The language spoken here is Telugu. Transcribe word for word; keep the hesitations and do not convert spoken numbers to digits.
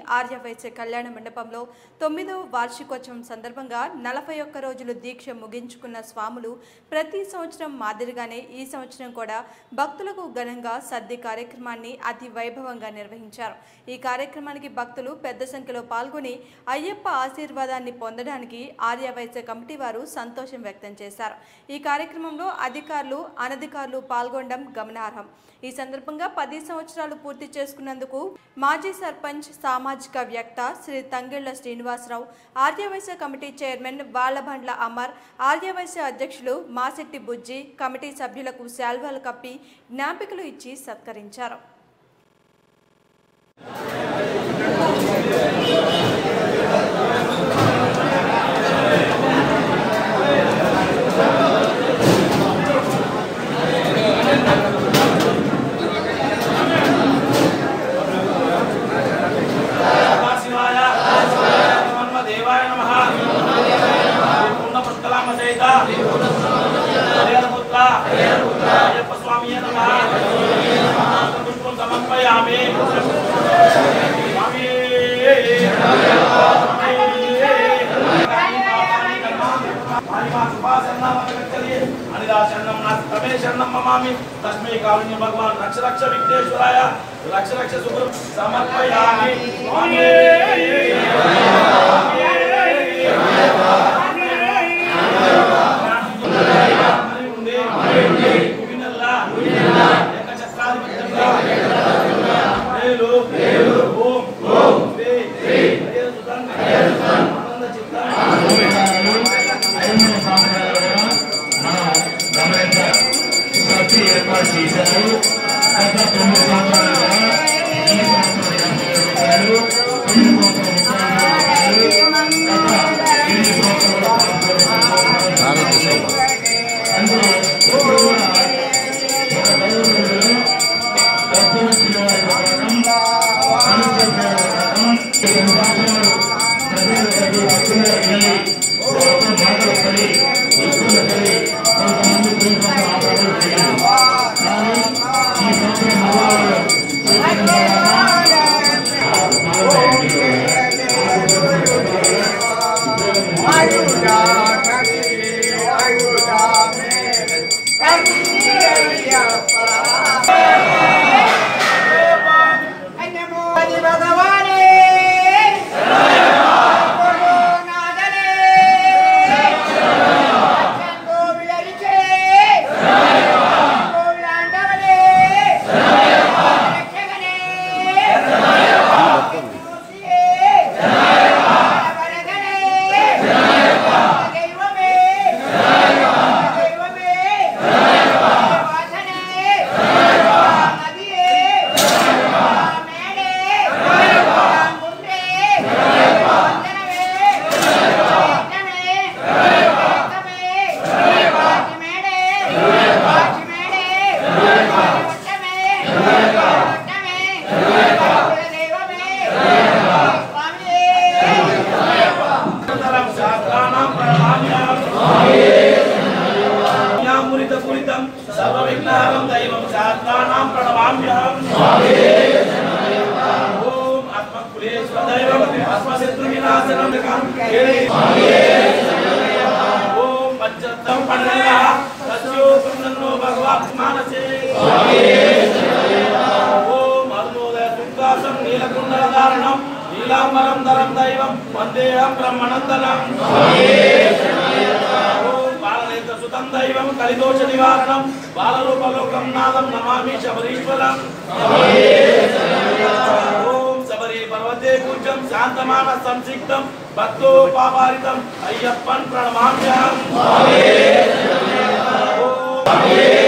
ఆర్య వైశ్య కళ్యాణమండపంలో తొమ్మిదవ వార్షికోత్సవం సందర్భంగా నలభై ఒక్క రోజులు దీక్ష ముగించుకున్న స్వాములు ప్రతి సంవత్సరం మాదిరిగానే ఈ సంవత్సరం కూడా భక్తులకు ఘనంగా సద్ది కార్యక్రమాన్ని అతి వైభవంగా నిర్వహించారు. ఈ కార్యక్రమానికి భక్తులు పెద్ద సంఖ్యలో పాల్గొని అయ్యప్ప ఆశీర్వాదాన్ని పొందడానికి ఆర్య వైశ్య కమిటీ వారు సంతోషం వ్యక్తం చేశారు. ఈ కార్యక్రమంలో అధికారులు అనధికారులు పాల్గొనడం గమనార్హం. ఈ సందర్భంగా పది సంవత్సరాలు పూర్తి చేసుకున్నందుకు మాజీ సర్పంచ్ సామాజిక వ్యక్త శ్రీ తంగెళ్ల శ్రీనివాసరావు, ఆర్యవైశ్య కమిటీ చైర్మన్ వాళ్లబండ్ల అమర్, ఆర్యవైశ్య అధ్యక్షులు మాసెట్టి బుజ్జి కమిటీ సభ్యులకు శాల్వాలు కప్పి జ్ఞాపికలు ఇచ్చి సత్కరించారు. Ayyappa Swamy namaha. Pushpam samarpayami. Swamy. Anidashanam Natameshanam Mamami. Tasmai Kalunya Bhagwan Raksha Raksha Vigneshwaraya. Raksha Raksha Subra samarpayami. Swamy. Nilambaram daram daivam vandeham brahmanandanam Om balaleta sutam daivam kalidosha nivaranam balalopalokam nadam namami shabarishwaram Om sabari parvate pujam shantamana samsiktam bhatto pavaritam ayyappan pranamamyam Om